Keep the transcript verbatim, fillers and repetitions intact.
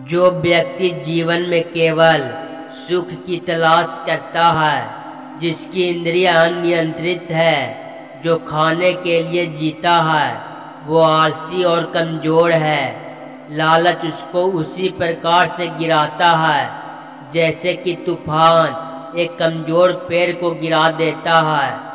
जो व्यक्ति जीवन में केवल सुख की तलाश करता है, जिसकी इंद्रियां अनियंत्रित है, जो खाने के लिए जीता है, वो आलसी और कमज़ोर है। लालच उसको उसी प्रकार से गिराता है जैसे कि तूफान एक कमज़ोर पेड़ को गिरा देता है।